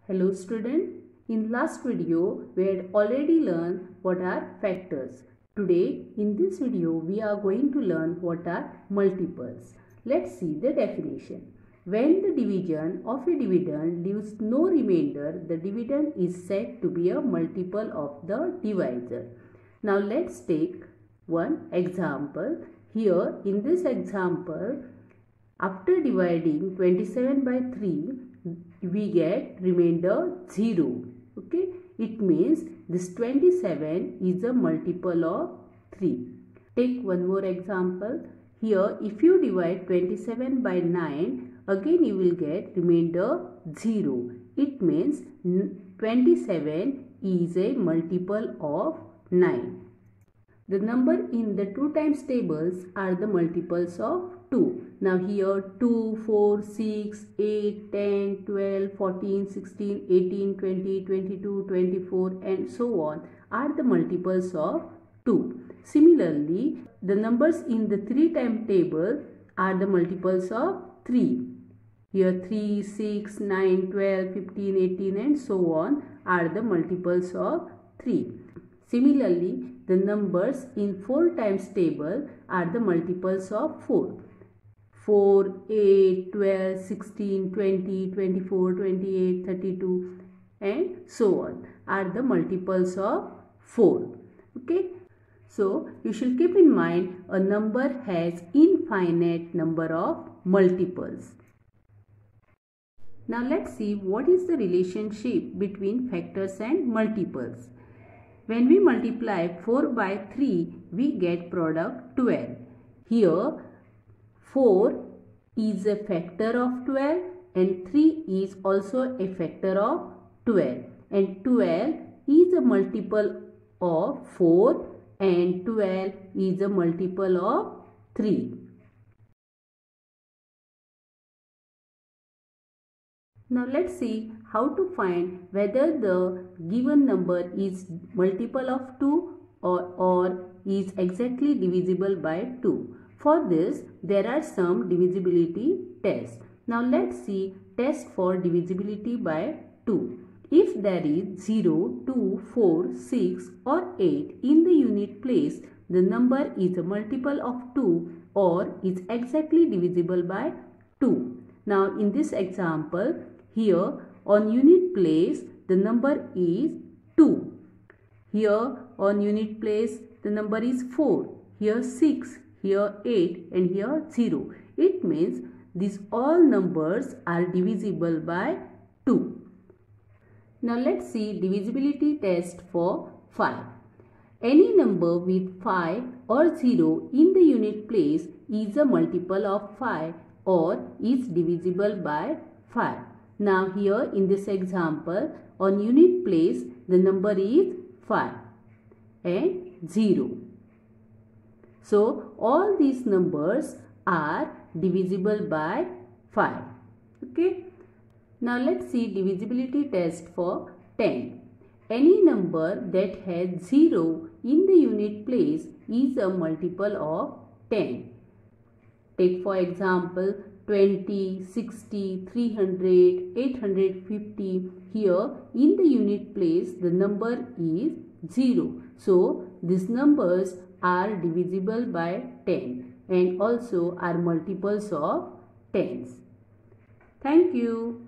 Hello student, in last video we had already learned what are factors. Today in this video we are going to learn what are multiples. Let's see the definition. When the division of a dividend leaves no remainder, the dividend is said to be a multiple of the divisor. Now let's take one example. Here in this example, after dividing 27 by 3, we get remainder 0. Okay, it means this 27 is a multiple of 3. Take one more example. Here, if you divide 27 by 9, again you will get remainder 0. It means 27 is a multiple of 9. The number in the 2 times tables are the multiples of 2. Now here 2, 4, 6, 8, 10, 12, 14, 16, 18, 20, 22, 24 and so on are the multiples of 2. Similarly, the numbers in the 3 times table are the multiples of 3. Here 3, 6, 9, 12, 15, 18 and so on are the multiples of 3. Similarly, the numbers in 4 times table are the multiples of 4. 4, 8, 12, 16, 20, 24, 28, 32 and so on are the multiples of 4. Okay. So, you should keep in mind a number has infinite number of multiples. Now, let's see what is the relationship between factors and multiples. When we multiply 4 by 3, we get product 12. Here, 4 is a factor of 12 and 3 is also a factor of 12. And 12 is a multiple of 4 and 12 is a multiple of 3. Now let's see how to find whether the given number is multiple of 2 or is exactly divisible by 2. For this, there are some divisibility tests. Now let's see test for divisibility by 2. If there is 0, 2, 4, 6 or 8 in the unit place, the number is a multiple of 2 or is exactly divisible by 2. Now in this example, here on unit place the number is 2. Here on unit place the number is 4. Here 6. Here 8 and here 0. It means these all numbers are divisible by 2. Now let's see divisibility test for 5. Any number with 5 or 0 in the unit place is a multiple of 5 or is divisible by 5. Now here in this example, on unit place the number is 5 and 0. So all these numbers are divisible by 5. Okay. Now let's see divisibility test for 10. Any number that has 0 in the unit place is a multiple of 10. Take for example 20, 60, 300, 850. Here in the unit place the number is 0. So these numbers are divisible by 10 and also are multiples of 10s. Thank you.